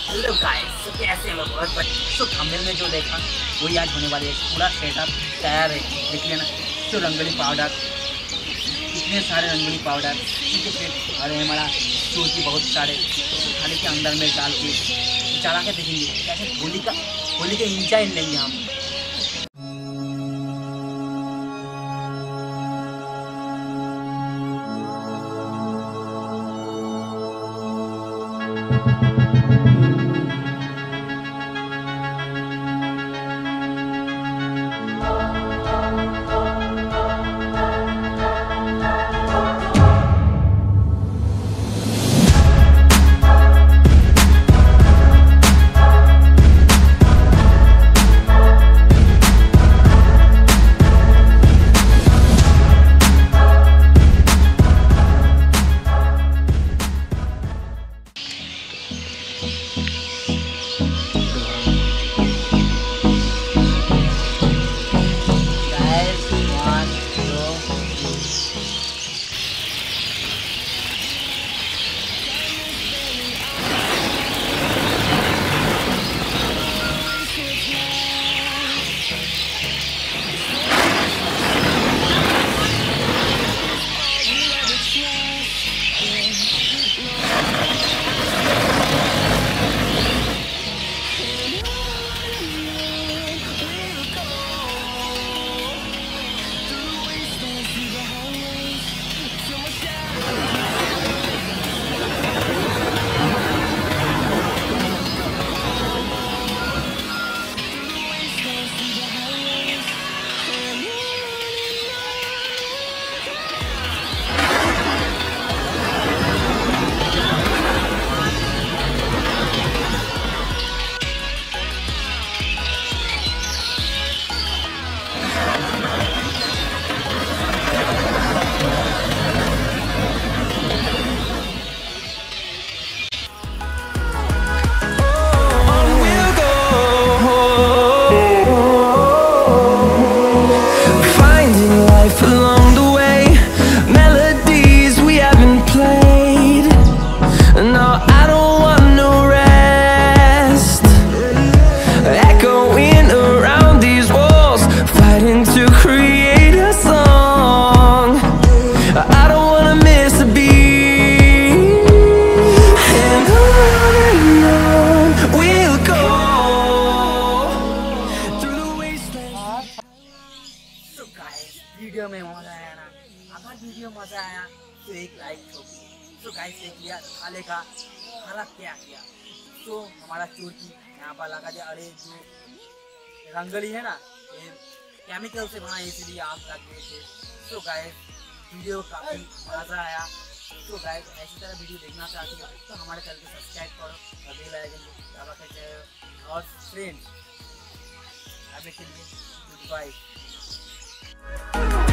Hello guys, तो कैसे हैं बहुत बढ़िया। तो थंबनेल में जो देखा वही आज होने वाली है। पूरा सेटअप तैयार है, देख लेना। तो रंगोली पाउडर, इतने सारे रंगोली पाउडर, ठीक है। फिर अरे हमारा चूरकी बहुत सारे थाली के अंदर में डाल के चला के देखेंगे कैसे होली का इंजॉय लेंगे हम। वीडियो में मजा आया ना? अगर वीडियो मजा आया तो एक लाइक ठोकी। तो गाइस देख लिया खाले का हरा क्या किया। तो हमारा चोटी यहाँ पर लगा दिया। अरे जो रंगोली है ना, ये केमिकल से बना, इसलिए आग लग गए थे। तो गाइस वीडियो काफ़ी मज़ा आया। तो गाइस ऐसी तरह वीडियो देखना चाहती हो तो हमारे चैनल को सब्सक्राइब करो और बेल आइकन दबा के जाओ। और फ्रेंड्स अभी के लिए गुड बाय।